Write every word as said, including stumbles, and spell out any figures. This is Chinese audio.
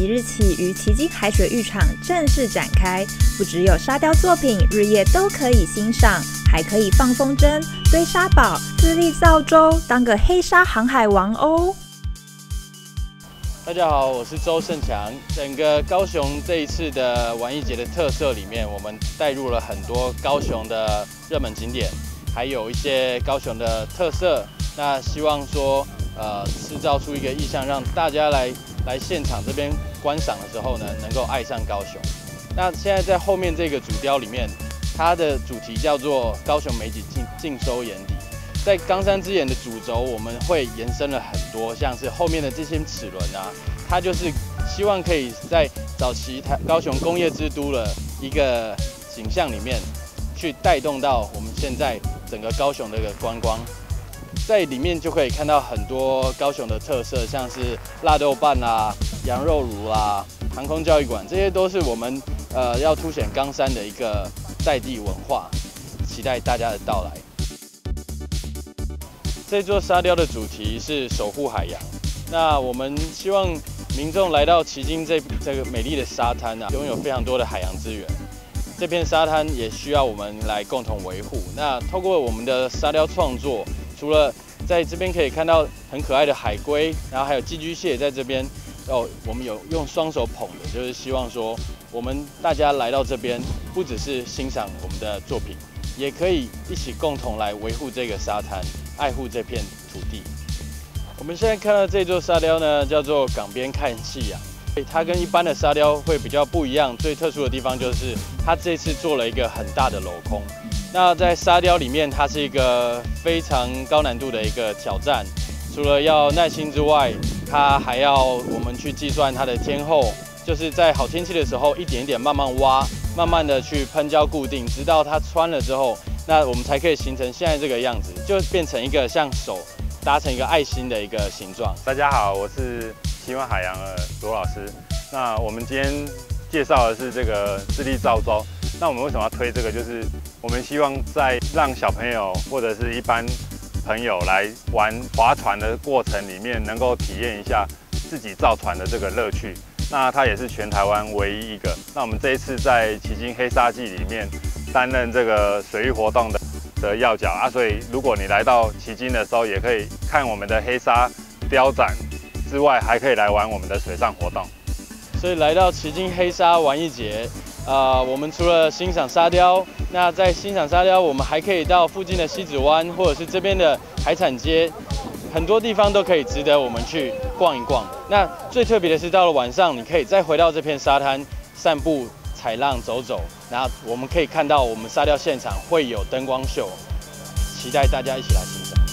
即日起于旗津海水浴场正式展开，不只有沙雕作品日夜都可以欣赏，还可以放风筝、堆沙堡、自立造舟，当个黑沙航海王哦！ 大家好，我是周胜强。整个高雄这一次的玩艺节的特色里面，我们带入了很多高雄的热门景点，还有一些高雄的特色。那希望说，呃，制造出一个意象，让大家来来现场这边观赏的时候呢，能够爱上高雄。那现在在后面这个主雕里面，它的主题叫做高雄美景尽尽收眼底。在冈山之眼的主轴，我们会延伸了很多，像是后面的这些齿轮啊，它就是希望可以在早期台高雄工业之都的一个景象里面，去带动到我们现在整个高雄的一个观光，在里面就可以看到很多高雄的特色，像是辣豆瓣啦、羊肉炉啦、航空教育馆，这些都是我们呃要凸显冈山的一个在地文化，期待大家的到来。这座沙雕的主题是守护海洋。那我们希望民众来到旗津这这个美丽的沙滩啊，拥有非常多的海洋资源。这片沙滩也需要我们来共同维护。那透过我们的沙雕创作，除了在这边可以看到很可爱的海龟，然后还有寄居蟹在这边哦，我们有用双手捧的，就是希望说我们大家来到这边，不只是欣赏我们的作品，也可以一起共同来维护这个沙滩。爱护这片土地。我们现在看到这座沙雕呢，叫做港边看夕阳。它跟一般的沙雕会比较不一样，最特殊的地方就是它这次做了一个很大的镂空。那在沙雕里面，它是一个非常高难度的一个挑战。除了要耐心之外，它还要我们去计算它的天候，就是在好天气的时候，一点一点慢慢挖，慢慢的去喷胶固定，直到它穿了之后。那我们才可以形成现在这个样子，就变成一个像手搭成一个爱心的一个形状。 大家好，我是希望海洋的罗老师。那我们今天介绍的是这个自立造舟。那我们为什么要推这个？就是我们希望在让小朋友或者是一般朋友来玩划船的过程里面，能够体验一下自己造船的这个乐趣。那它也是全台湾唯一一个。那我们这一次在旗津黑沙季里面担任这个水域活动的的要角啊，所以如果你来到旗津的时候，也可以看我们的黑沙雕展之外，还可以来玩我们的水上活动。 所以来到旗津黑沙玩艺节，呃，我们除了欣赏沙雕，那在欣赏沙雕，我们还可以到附近的西子湾，或者是这边的海产街。很多地方都可以值得我们去逛一逛。那最特别的是，到了晚上，你可以再回到这片沙滩散步、踩浪、走走，然后我们可以看到我们沙雕现场会有灯光秀，期待大家一起来欣赏。